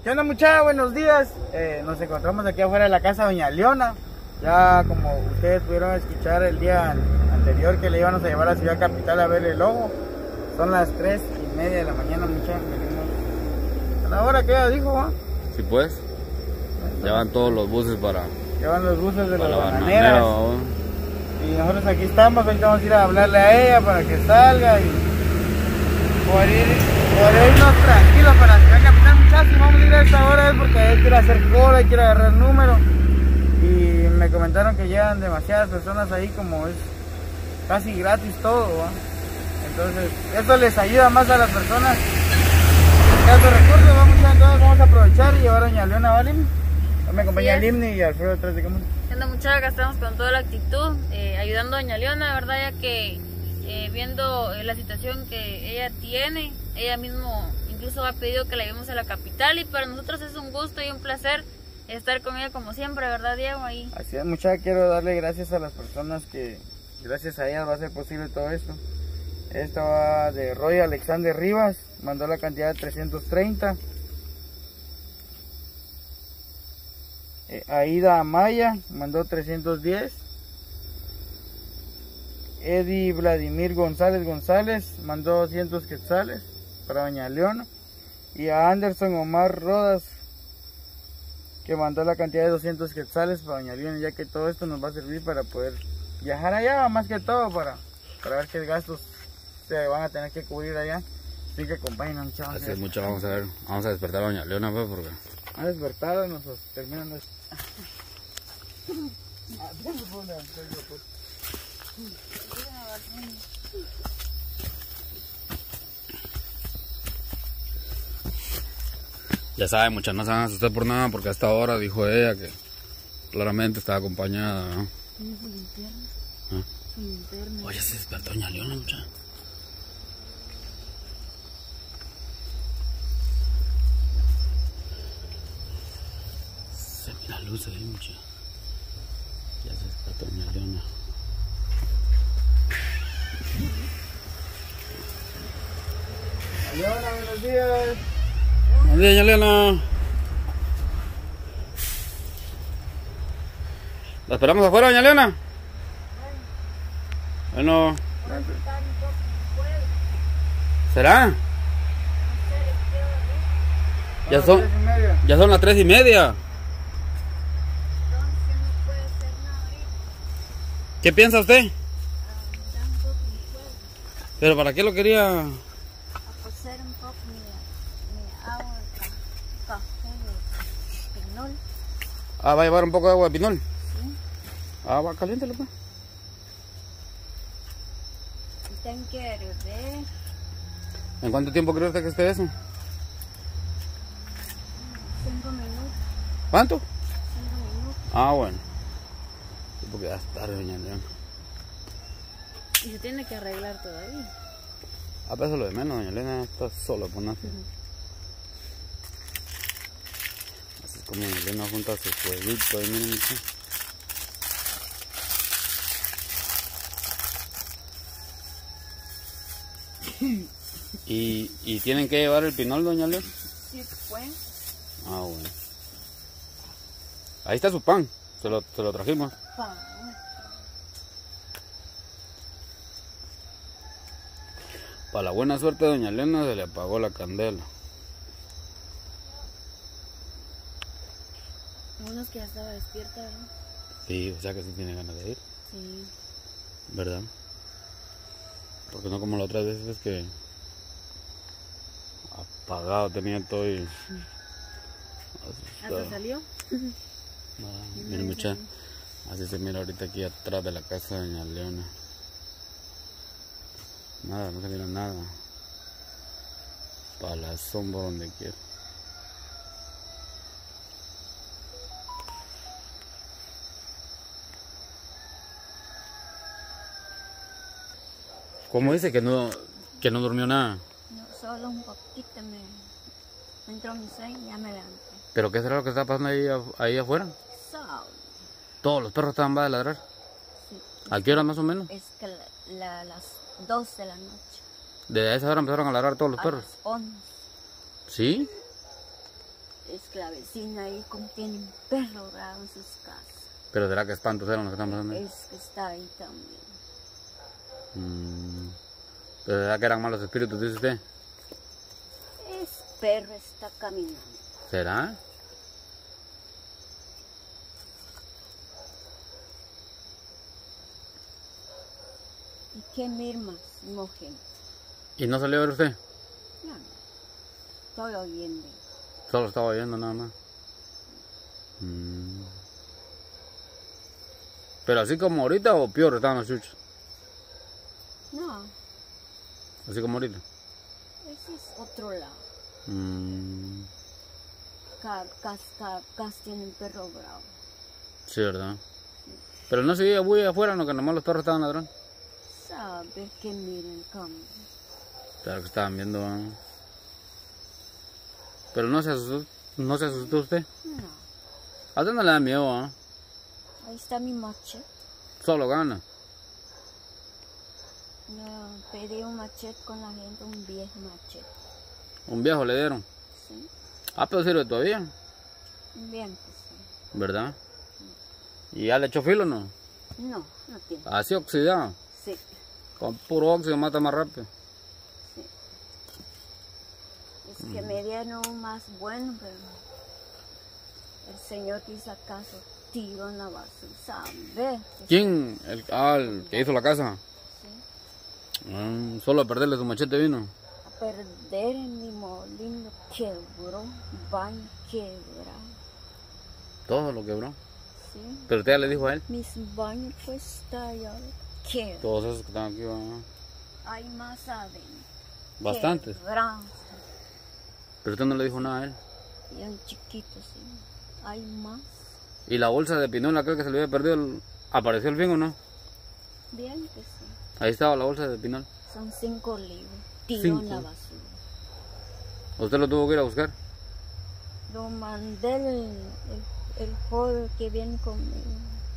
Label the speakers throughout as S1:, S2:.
S1: ¿Qué onda, muchachos? Buenos días. Nos encontramos aquí afuera de la casa de Doña Leona. Ya como ustedes pudieron escuchar el día anterior que le íbamos a llevar a Ciudad Capital a ver el lobo. Son las 3:30 de la mañana, muchachos. A la hora que ella dijo, ¿va?
S2: Sí, pues. Ya van todos los buses para...
S1: Ya van los buses de las
S2: la
S1: bananeras.
S2: bananera,
S1: y nosotros aquí estamos. Ahorita vamos a ir a hablarle a ella para que salga y por irnos tranquilos para Ciudad Capital, muchachos. Y vamos a ir a esta hora es porque hay que ir a hacer cola, hay que ir a agarrar número. Y me comentaron que llegan demasiadas personas ahí, como es casi gratis todo, ¿va? Entonces esto les ayuda más a las personas que hacen recursos. Vamos a aprovechar y llevar a Doña Leona, ¿vale? Me acompaña Limni y Alfredo detrás de cámara.
S3: Muchachos, acá estamos con toda la actitud, ayudando a Doña Leona, ¿verdad? Ya que viendo la situación que ella tiene, ella mismo incluso ha pedido que la llevemos a la capital, y para nosotros es un gusto y un placer estar con ella como siempre, ¿verdad, Diego? Ahí.
S1: Así es, muchachos, quiero darle gracias a las personas que gracias a ellas va a ser posible todo esto. Esto va de Roy Alexander Rivas, mandó la cantidad de 330. Aida Amaya mandó 310. Eddie Vladimir González mandó 200 quetzales para Doña Leona. Y a Anderson Omar Rodas, que mandó la cantidad de 200 quetzales para Doña Leona, ya que todo esto nos va a servir para poder viajar allá, más que todo para ver qué gastos se van a tener que cubrir allá. Así que acompáñenos, chavos.
S2: Así es, mucho, vamos a despertar a Doña Leona, pues, porque...
S1: A despertar, nos terminan de...
S2: Ya saben, muchachos, no se van a asustar por nada, porque a esta hora dijo ella que claramente estaba acompañada, ¿no? ¿Ah? Oye, se despertó Doña Leona, muchachos. Se mira luz ahí, muchachos. Ya se despertó Doña Leona.
S1: Leona, buenos días.
S2: Buenos días, Doña Leona. ¿La esperamos afuera, Doña Leona? Bueno. ¿Será? Ya son las 3:30. ¿Qué piensa usted? ¿Pero para qué lo quería?
S3: Hacer un poco mi agua, café de pinol.
S2: Ah, va a llevar un poco de agua de pinol.
S3: Sí.
S2: Ah, va, caliéntelo, pues.
S3: Tengo que hervir.
S2: ¿En cuánto tiempo cree usted que esté eso?
S3: 5 minutos.
S2: ¿Cuánto?
S3: 5 minutos.
S2: Ah, bueno. Sí, porque ya es tarde, Doña Leona.
S3: Y se tiene que arreglar todavía.
S2: A pesar lo de menos, Doña Leona está sola por nada. Así es como Doña Leona junta su fueguito ahí, miren. ¿Y tienen que llevar el pinol, Doña Leona?
S3: Sí, pues.
S2: Ah, bueno. Ahí está su pan, se lo trajimos. Para la buena suerte de Doña Leona se le apagó la candela.
S3: Bueno, es que ya estaba despierta, ¿verdad?
S2: Sí, o sea que sí tiene ganas de ir.
S3: Sí.
S2: ¿Verdad? Porque no como la otra vez, es que apagado tenía todo y...
S3: ¿Hasta salió?
S2: Miren, mucha, así se mira ahorita aquí atrás de la casa de Doña Leona. Nada, no se mira nada. Palazón por donde quiera. ¿Cómo dice que no durmió nada?
S3: No, solo un poquito me entró mi sueño y ya me levanté.
S2: ¿Pero qué será lo que está pasando ahí afuera? Todos los perros estaban de ladrar.
S3: Sí.
S2: ¿A qué hora más o menos?
S3: Es que las 2 de la noche.
S2: ¿De esa hora empezaron a ladrar todos los perros?
S3: A las 11.
S2: ¿Sí?
S4: Es que la vecina ahí como tiene un perro bravo en sus casas.
S2: Pero será que espantos eran los que están pasando ahí.
S4: Es que está ahí también.
S2: Pero será que eran malos espíritus, dice usted.
S4: Es perro está caminando.
S2: ¿Será?
S4: ¿Y qué mirmas, mujer?
S2: ¿Y no salió a ver usted?
S4: No, estoy oyendo.
S2: Solo estaba oyendo nada más. Pero así como ahorita o peor estaban los chuchos.
S4: No,
S2: Así como ahorita.
S4: ese es otro lado. Cas tiene un perro bravo.
S2: Sí, ¿verdad? Pero no se veía bulla afuera, no, que nomás los perros estaban ladrando.
S4: Sabe que miren cómo.
S2: Claro que estaban viendo. Pero no se asustó usted.
S4: No,
S2: ¿A usted no le da miedo?
S4: ahí está mi machete.
S2: Solo gana.
S4: No, pedí un machete con la gente, un viejo machete.
S2: Un viejo le dieron.
S4: ¿Sí?
S2: Pero sirve todavía,
S4: Un bien que sí.
S2: ¿verdad? ¿Y ya le echó filo o no?
S4: No, no tiene.
S2: Así oxidado.
S4: Sí,
S2: Con puro óxido mata más rápido.
S4: sí. Es que me dieron un más bueno, pero el señor que hizo acaso tiró en la basura. ¿Sabe?
S2: ¿Quién? El que hizo la casa.
S4: Sí.
S2: Solo a perderle su machete vino.
S4: A perder en mi molino quebró, baño quebrado.
S2: Todo lo quebró.
S4: Sí.
S2: Pero usted ya le dijo a él.
S4: Mis baños pues tallados quebró.
S2: Todos esos que están aquí,
S4: Hay más adentro.
S2: bastantes.
S4: Quebrado.
S2: Pero usted no le dijo nada a él.
S4: Bien chiquitos, sí. Hay más.
S2: ¿Y la bolsa de pinol, aquel que se le había perdido, apareció al fin o no?
S4: Bien que sí.
S2: Ahí estaba la bolsa de pinol.
S4: Son 5 libros. Tiró
S2: 5.
S4: en la basura.
S2: ¿Usted lo tuvo que ir a buscar?
S4: Lo mandé el joven que viene conmigo.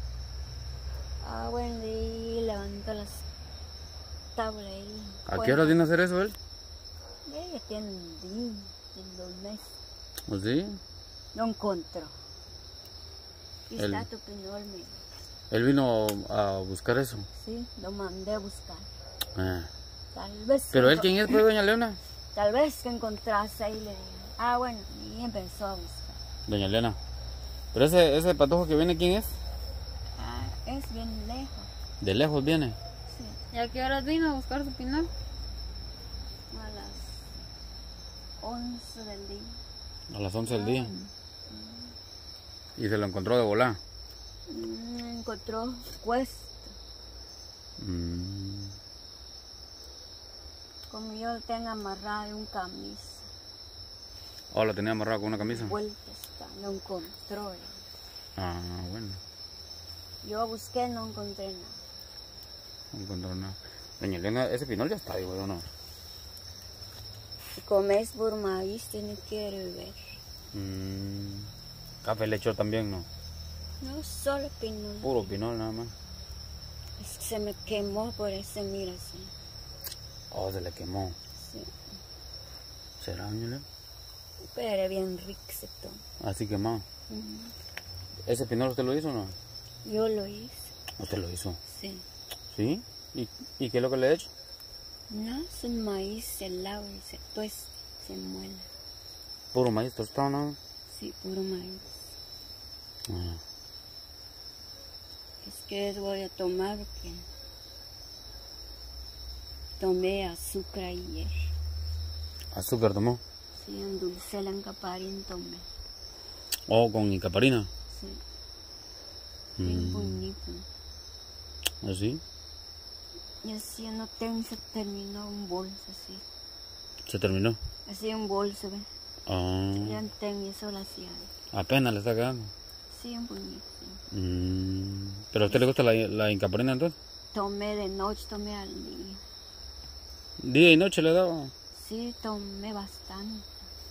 S4: Bueno, y levantó las tablas ahí.
S2: ¿A qué hora viene a hacer eso él?
S4: Ella tiene un día, tiene 2 meses.
S2: ¿O sí?
S4: No encontró. Y
S2: Él-
S4: está tu pinol, mira.
S2: Él vino a buscar eso.
S4: Sí, lo mandé a buscar.
S2: Ah.
S4: Tal vez.
S2: ¿Pero él quién es, pues, doña Leona?
S4: Tal vez que encontrase ahí le diga. Bueno, y empezó a buscar.
S2: Doña Leona. ¿Pero ese patojo que viene, quién es?
S4: Es bien lejos.
S2: De lejos viene.
S4: Sí,
S3: ¿Y a qué horas vino a buscar su pinol?
S4: a las 11 del día.
S2: A las 11 del día. Y se lo encontró de volar.
S4: Encontró cuesta. Como yo lo tengo amarrado en un camisa.
S2: Oh, lo tenía amarrado con una camisa.
S4: Vuelta está, no encontró.
S2: Bueno.
S4: Yo busqué, no encontré nada.
S2: No encontró nada. Doña Leona, ese pinol ya está ahí, güey, ¿o no?
S4: Si comes por maíz, tienes que beber.
S2: Café le echó también, ¿no?
S4: No solo pinol.
S2: Puro pinol nada más.
S4: Es que se me quemó por eso, mira así.
S2: Oh, se le quemó.
S4: Sí.
S2: ¿Será, doña Leona?
S4: Pero bien rico se toma.
S2: Así quemado.
S4: Ujú.
S2: ¿Ese pinol usted lo hizo o no?
S4: Yo lo hice,
S2: Usted lo hizo.
S4: sí.
S2: ¿Sí? ¿Y qué es lo que le he hecho?
S4: No, es un maíz, se lava y se tuesta, se muela.
S2: Puro maíz tostado, ¿no?
S4: Sí, puro maíz.
S2: Ah.
S4: Es que voy a tomar porque tomé azúcar ayer.
S2: ¿Azúcar tomó?
S4: Sí, endulcé la encaparín tomé.
S2: Oh, con incaparina.
S4: Sí, bien bonito.
S2: ¿Así?
S4: Y así no tengo, se terminó un bolso así.
S2: ¿Se terminó?
S4: Así un bolso, ¿ve? Ya no tengo, eso lo hacía.
S2: Apenas le está quedando.
S4: Sí, un bonito. Sí.
S2: ¿Pero a usted le gusta la incaparina entonces?
S4: Tomé de noche, tomé al día.
S2: ¿Día y noche le daba?
S4: Sí, tomé bastante.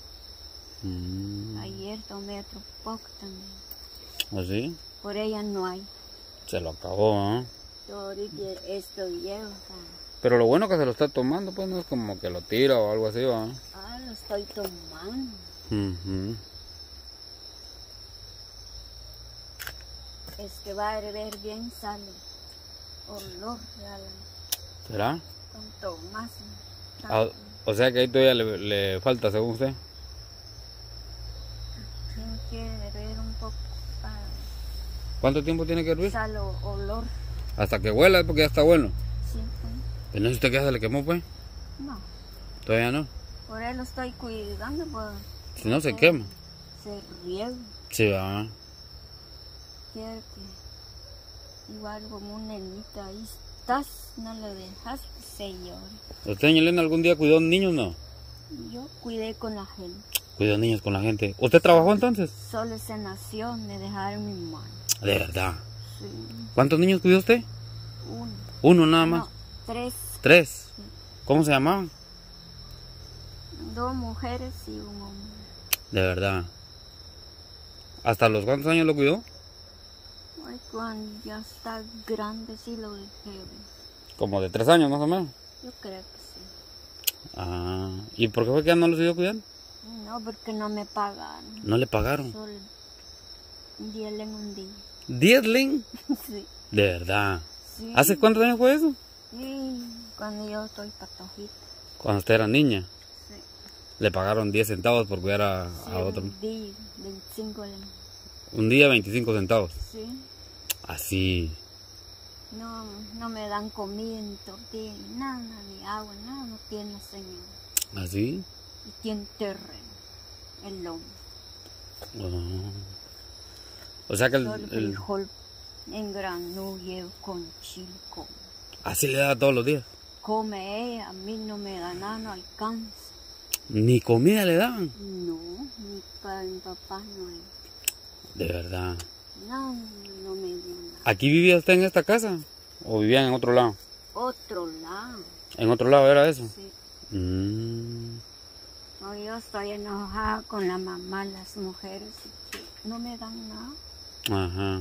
S4: Ayer tomé otro poco también.
S2: ¿Así?
S4: Por ella no hay.
S2: Se lo acabó, ¿ah?
S4: Yo ahorita esto llevo.
S2: Pero lo bueno que se lo está tomando, pues no es como que lo tira o algo así, ¿va?
S4: Lo estoy tomando. Es que va a hervir bien, sale olor real.
S2: ¿Será?
S4: Tanto más.
S2: Ah, o sea que ahí todavía le falta, según usted.
S4: Tiene que hervir un poco para
S2: ¿Cuánto tiempo tiene que hervir?
S4: sale olor.
S2: Hasta que huela, porque ya está bueno.
S4: Sí,
S2: ¿Pero no es usted que ya se le quemó, pues?
S4: no.
S2: Todavía no.
S4: Por eso lo estoy cuidando, pues.
S2: Si no, se quema.
S4: Se riega.
S2: Sí, va.
S4: Quiero que igual como un nenito ahí estás, no lo dejas que se llore.
S2: ¿Usted, doña Elena, algún día cuidó niños, no?
S4: Yo cuidé con la gente.
S2: Cuidó niños con la gente. ¿Usted trabajó entonces?
S4: Solo se nació, me dejaron mi mano.
S2: De verdad.
S4: Sí,
S2: ¿Cuántos niños cuidó usted?
S4: uno.
S2: Uno nada más.
S4: No, tres.
S2: 3.
S4: Sí.
S2: ¿Cómo se llamaban?
S4: 2 mujeres y un hombre.
S2: De verdad. ¿Hasta los cuántos años lo cuidó?
S4: Ay, cuando ya está grande sí lo dejé.
S2: Como de 3 años más o menos.
S4: Yo creo que sí.
S2: Ah, ¿y por qué fue que ya no lo siguió cuidando?
S4: No, porque no me pagaron.
S2: No le pagaron.
S4: Solo un día en un día.
S2: ¿10 len?
S4: Sí.
S2: De verdad.
S4: Sí.
S2: ¿Hace cuántos años fue eso?
S4: Sí, cuando yo estoy patojita.
S2: Cuando usted era niña.
S4: Sí.
S2: Le pagaron 10 centavos por cuidar a
S4: Sí,
S2: otro.
S4: un día, 25 len.
S2: Un día 25 centavos.
S4: Sí.
S2: Así.
S4: No me dan comida, ni tortilla, ni nada, ni agua, nada, no tiene señor.
S2: ¿Así?
S4: Y tiene terreno, el lomo.
S2: Oh. O sea que
S4: Solo frijol en granullo con chile come.
S2: así le da todos los días.
S4: Come ella, a mí no me da nada, no alcanza.
S2: Ni comida le daban.
S4: No, mi papá no hay.
S2: De verdad.
S4: No, no me dio nada.
S2: ¿Aquí vivía usted en esta casa? ¿O vivía en otro lado?
S4: Otro lado,
S2: ¿En otro lado era eso?
S4: sí. No, yo estoy enojada con la mamá, las mujeres, que no me dan nada.
S2: Ajá.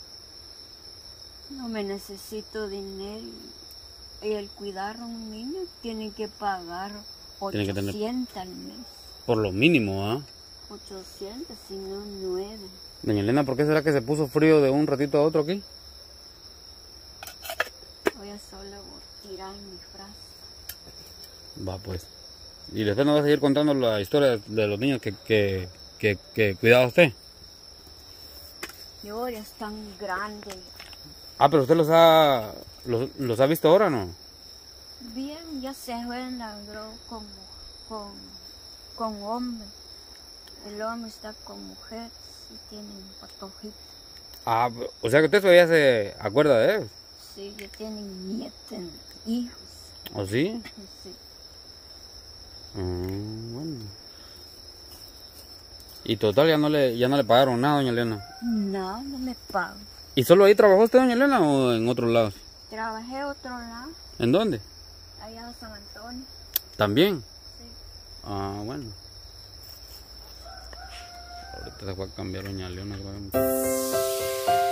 S4: No me necesito dinero. Y el cuidar a un niño tiene que pagar
S2: Tiene que
S4: 800
S2: tener-
S4: al mes.
S2: Por lo mínimo, ¿ah?
S4: 800, si no 9.
S2: Doña Elena, ¿por qué será que se puso frío de un ratito a otro aquí?
S4: Voy a solo tirar mi frase.
S2: Va pues. ¿Y después nos va a seguir contando la historia de los niños que cuidaba usted?
S4: Y ahora están grandes.
S2: Ah, pero usted los ha visto ahora, ¿no?
S4: Bien, ya se fueron la droga con hombre. El hombre está con mujeres y tienen patojitas.
S2: Ah, o sea que usted todavía se acuerda de él.
S4: Sí, ya tienen nietos, hijos.
S2: ¿O sí?
S4: Sí.
S2: Bueno. Y total ya no le pagaron nada, doña Elena.
S4: No, no me pagan.
S2: ¿Y solo ahí trabajó usted, doña Elena, o en otros lados?
S4: Trabajé otro lado,
S2: ¿En dónde?
S4: allá en San Antonio.
S2: ¿También?
S4: Sí.
S2: Ah, bueno. Ahorita se fue a cambiar doña Leona. Creo.